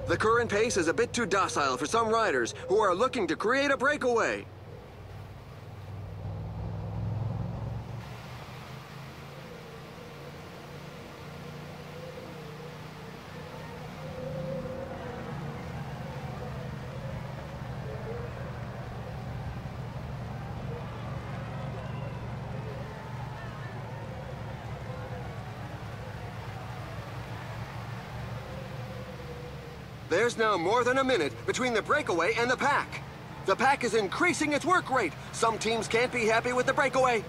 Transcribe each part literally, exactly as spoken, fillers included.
The current pace is a bit too docile for some riders who are looking to create a breakaway. There's now more than a minute between the breakaway and the pack. The pack is increasing its work rate. Some teams can't be happy with the breakaway.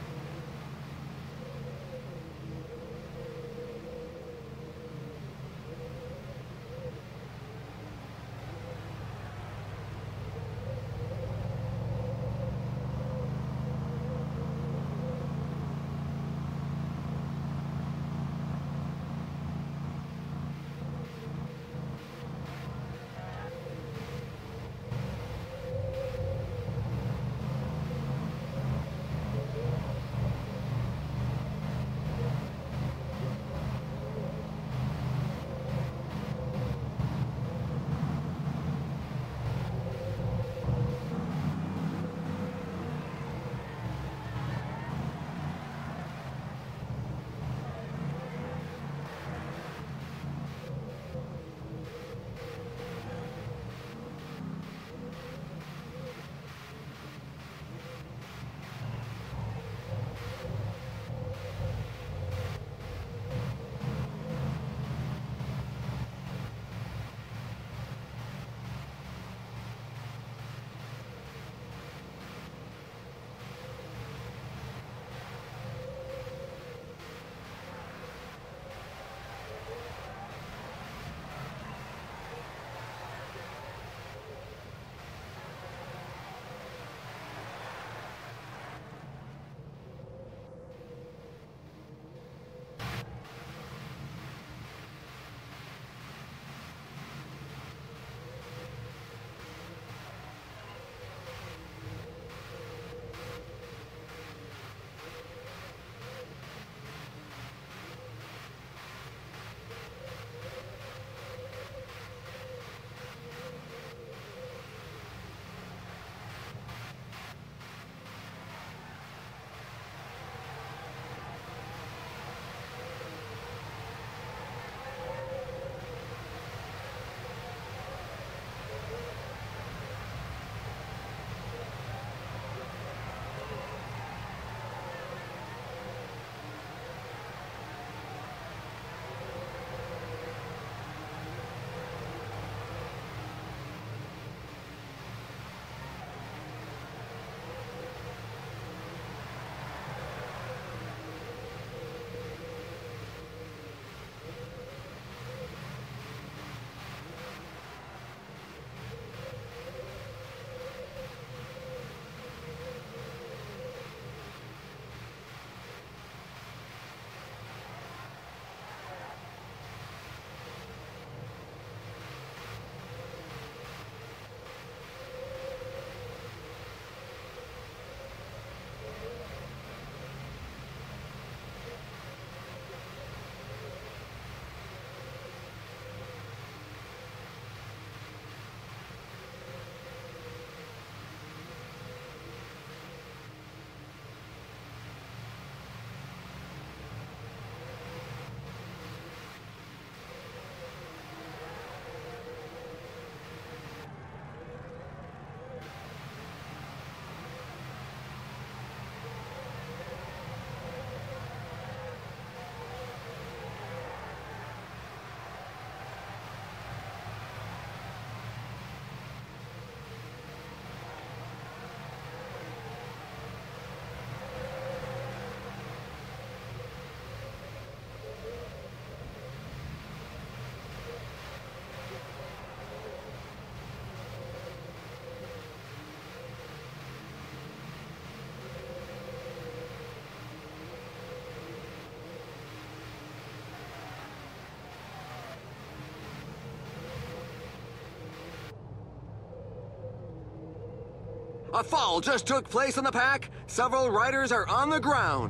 A fall just took place on the pack. Several riders are on the ground.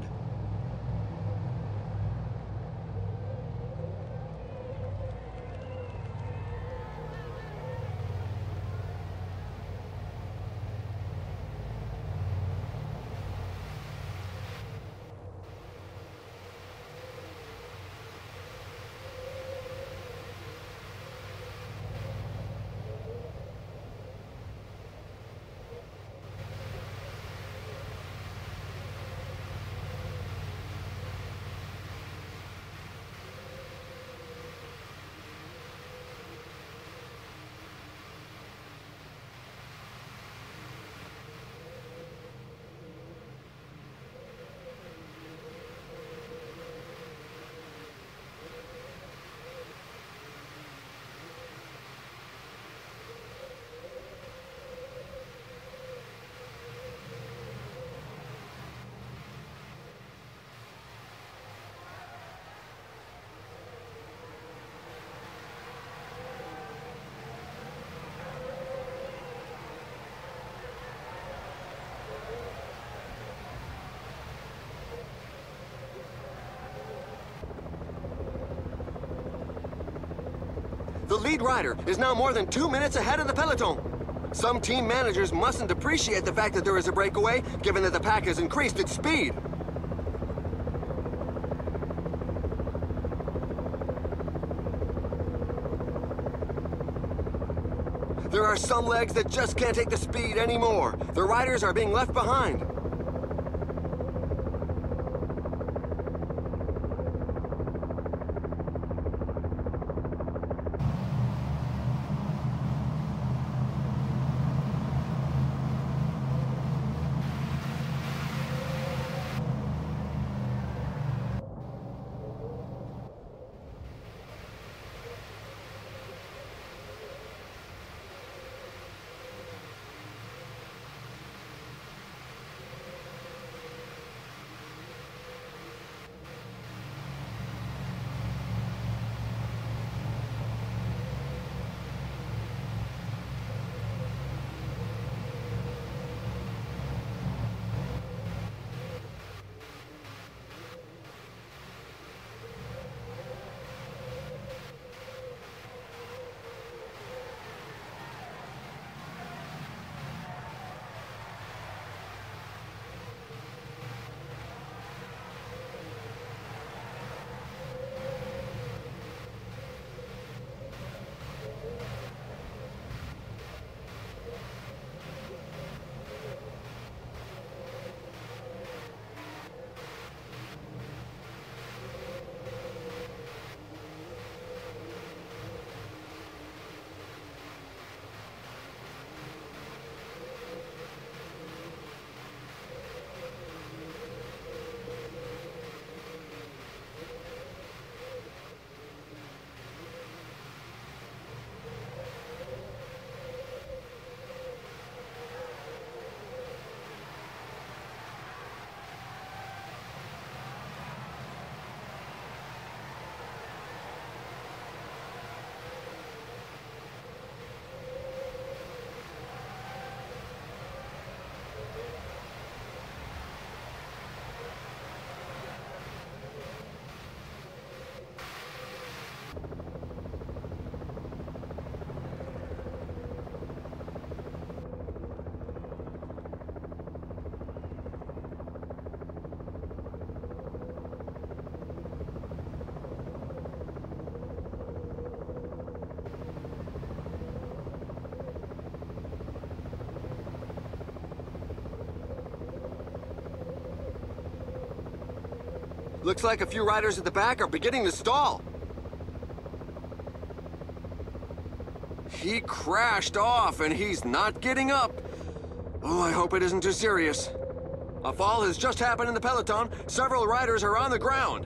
The lead rider is now more than two minutes ahead of the peloton. Some team managers mustn't appreciate the fact that there is a breakaway, given that the pack has increased its speed. There are some legs that just can't take the speed anymore. The riders are being left behind. Looks like a few riders at the back are beginning to stall. He crashed off and he's not getting up. Oh, I hope it isn't too serious. A fall has just happened in the peloton. Several riders are on the ground.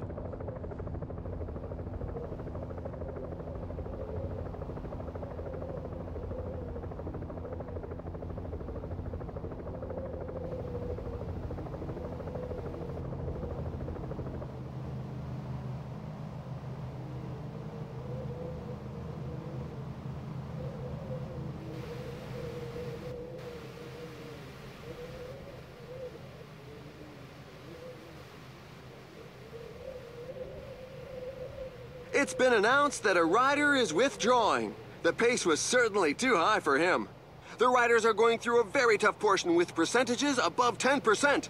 It's been announced that a rider is withdrawing. The pace was certainly too high for him. The riders are going through a very tough portion with percentages above ten percent.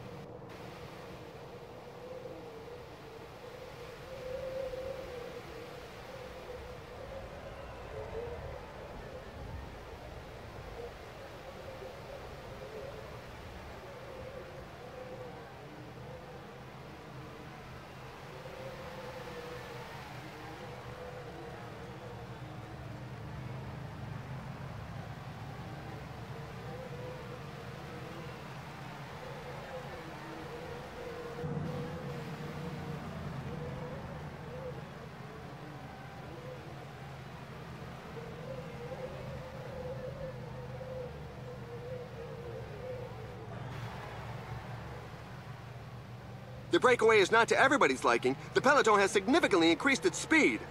The breakaway is not to everybody's liking. The peloton has significantly increased its speed.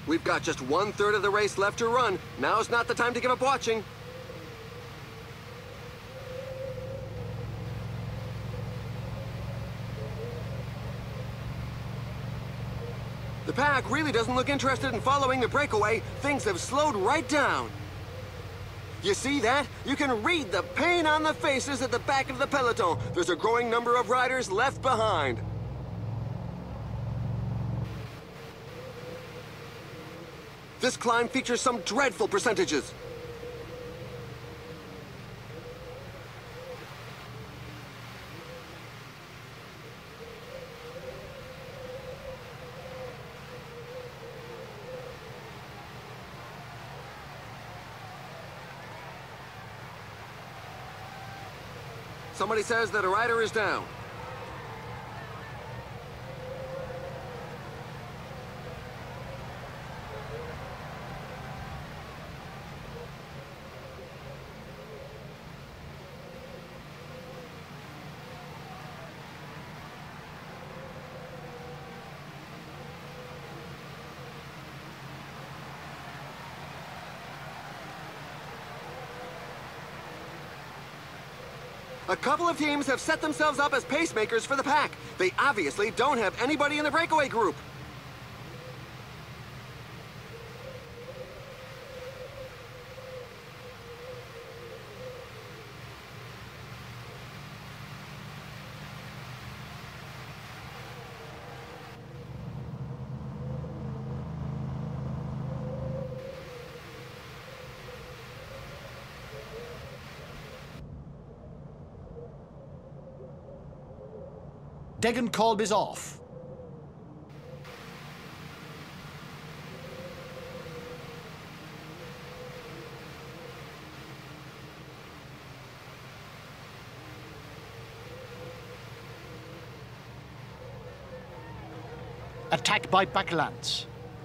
We've got just one-third of the race left to run. Now's not the time to give up watching. The pack really doesn't look interested in following the breakaway. Things have slowed right down. You see that? You can read the pain on the faces at the back of the peloton. There's a growing number of riders left behind. This climb features some dreadful percentages. Somebody says that a rider is down. A couple of teams have set themselves up as pacemakers for the pack. They obviously don't have anybody in the breakaway group. Degenkolb is off. Attack by Bakelants.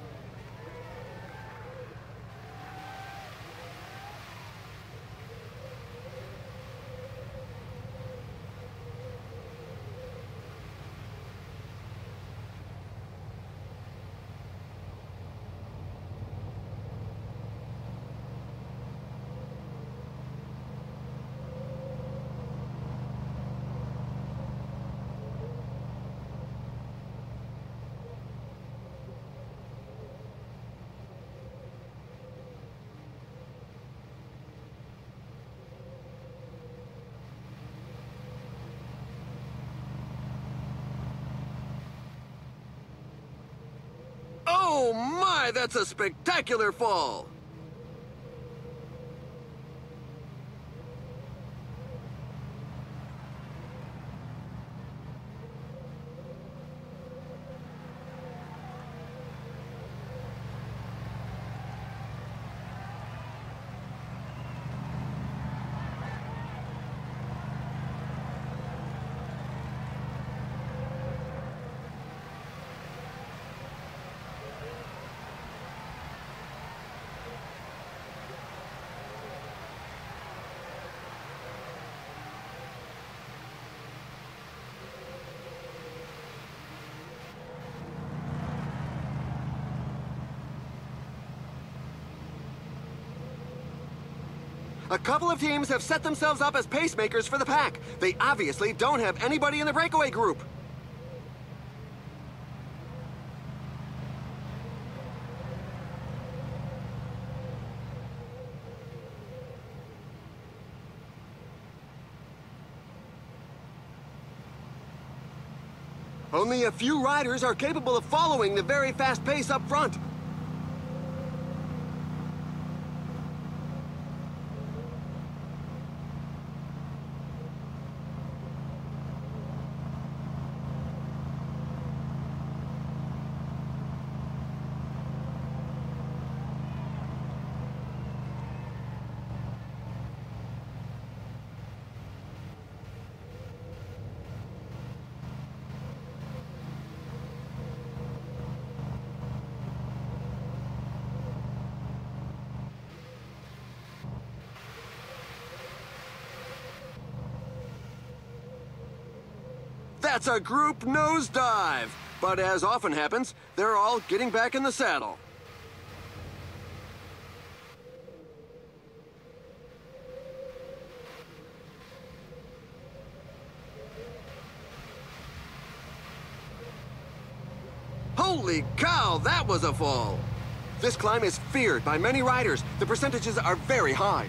Oh my, that's a spectacular fall! A couple of teams have set themselves up as pacemakers for the pack. They obviously don't have anybody in the breakaway group. Only a few riders are capable of following the very fast pace up front. That's a group nosedive! But as often happens, they're all getting back in the saddle. Holy cow, that was a fall! This climb is feared by many riders. The percentages are very high.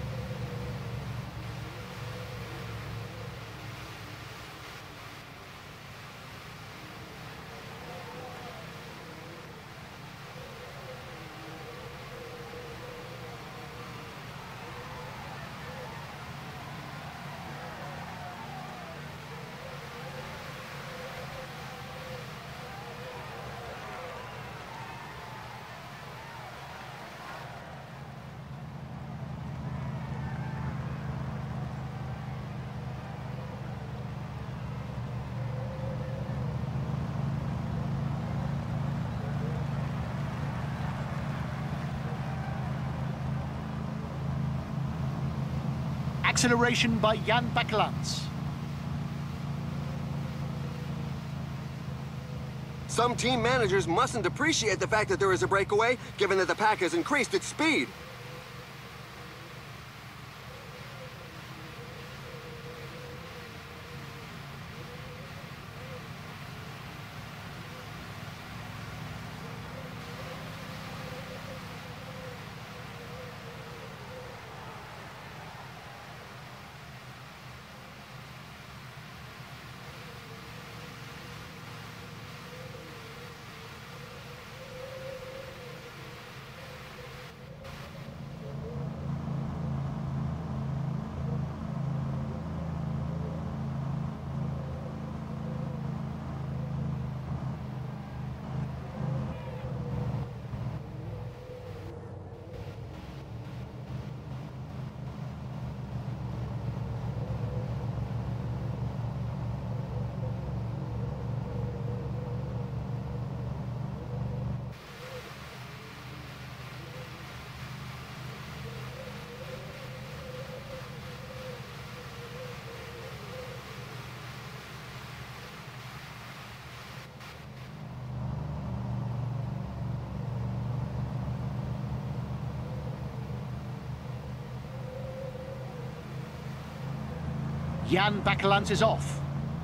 Acceleration by Jan Bakelants. Some team managers mustn't appreciate the fact that there is a breakaway, given that the pack has increased its speed. Jan Bakelants is off.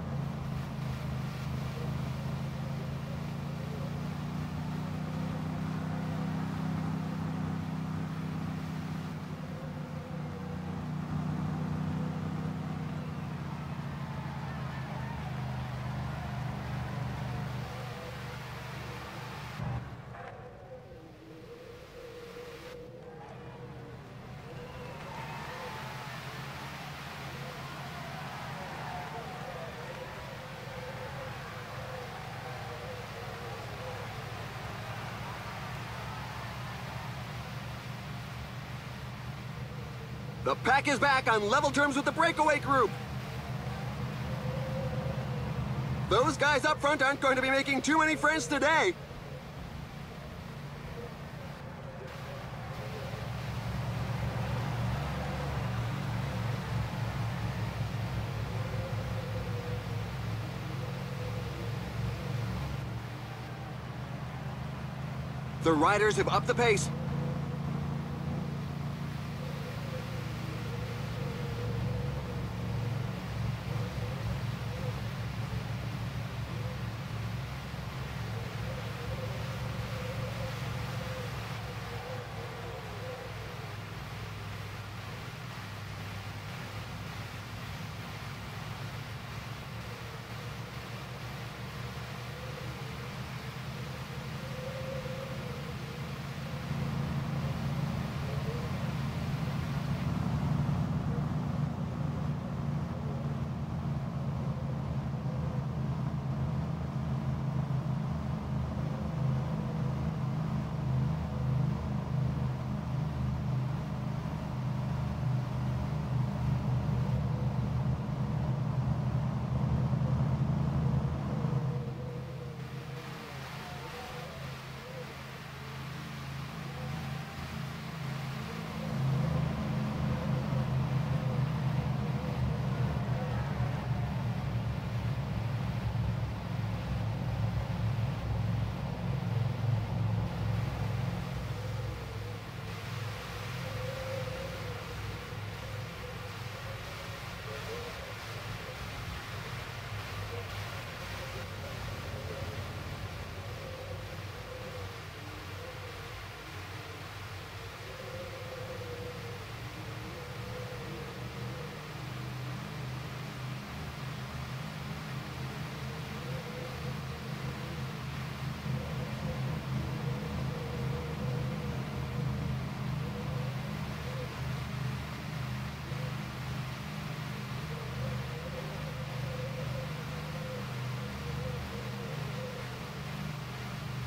The pack is back on level terms with the breakaway group. Those guys up front aren't going to be making too many friends today. The riders have upped the pace.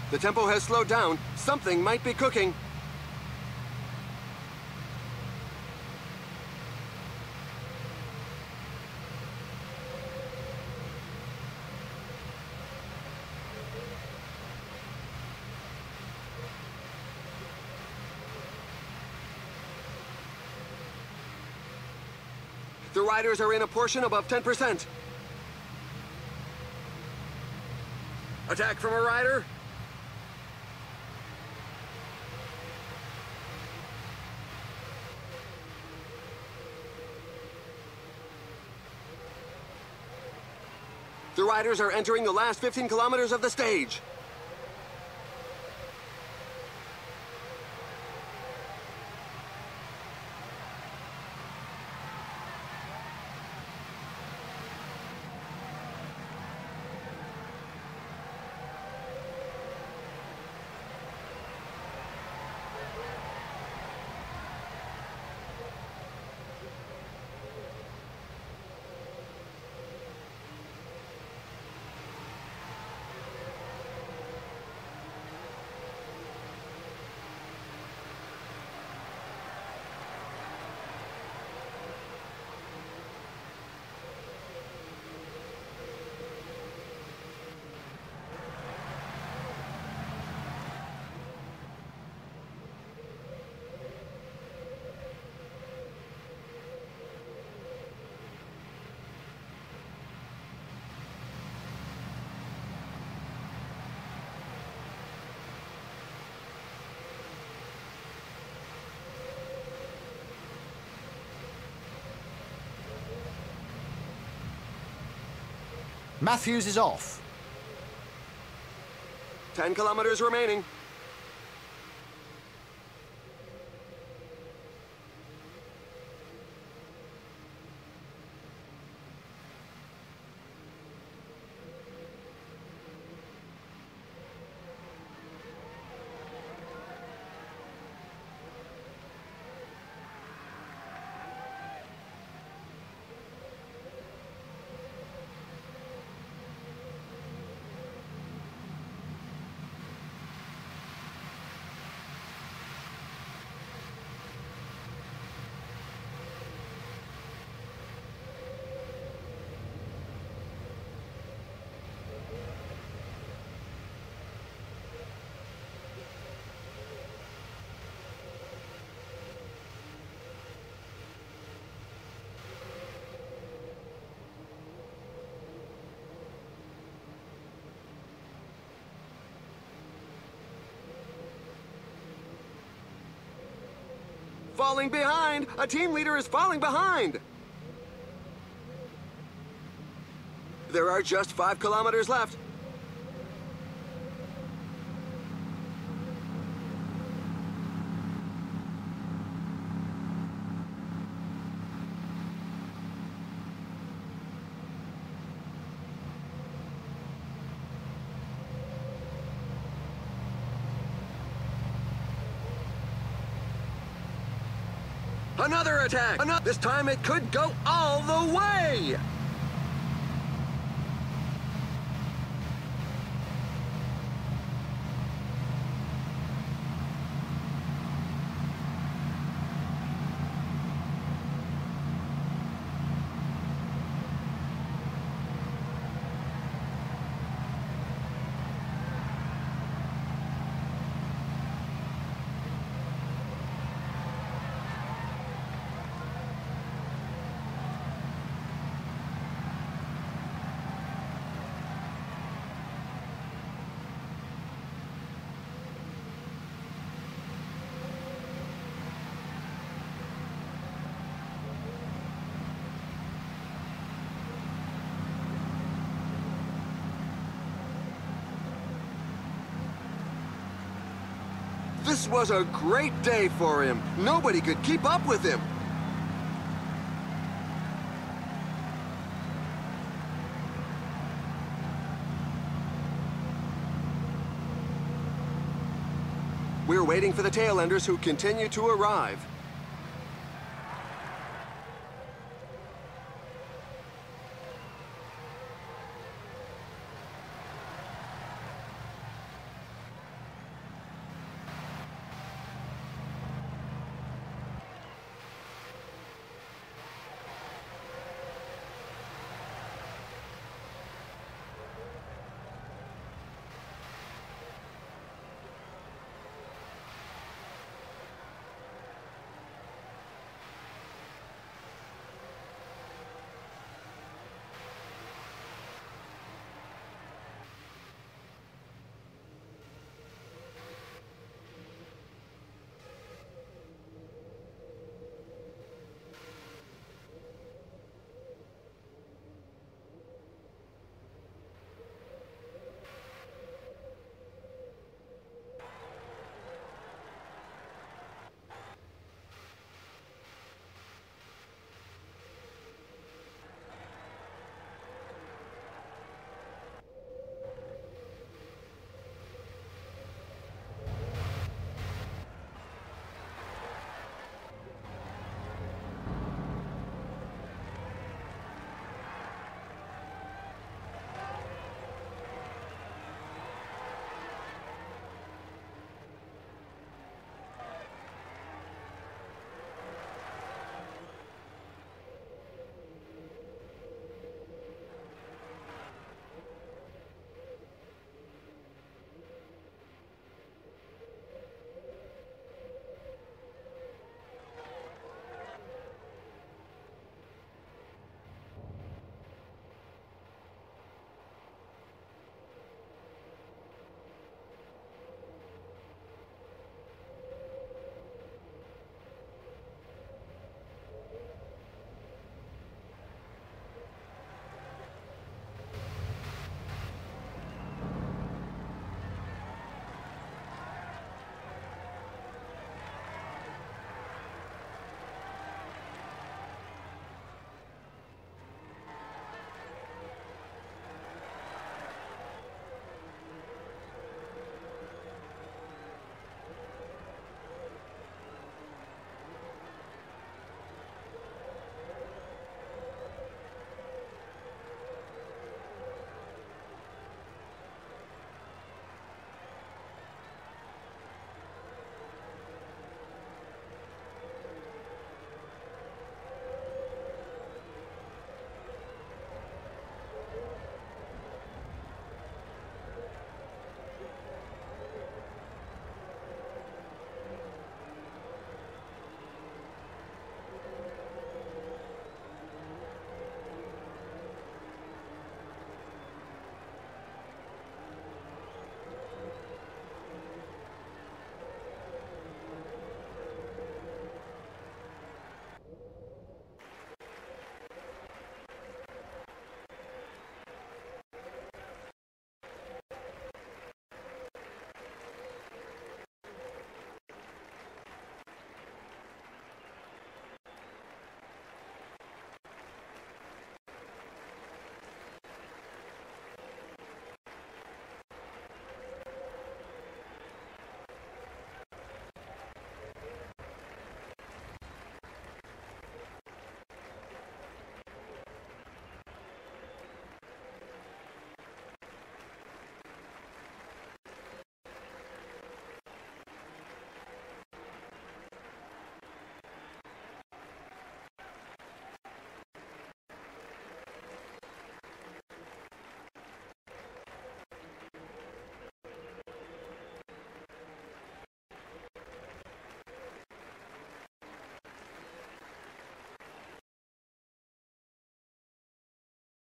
The tempo has slowed down. Something might be cooking. The riders are in a portion above ten percent. Attack from a rider. The riders are entering the last fifteen kilometers of the stage. Matthews is off. Ten kilometers remaining. Falling behind! A team leader is falling behind! There are just five kilometers left. Another attack! Another. This time it could go all the way! This was a great day for him. Nobody could keep up with him. We're waiting for the tailenders who continue to arrive.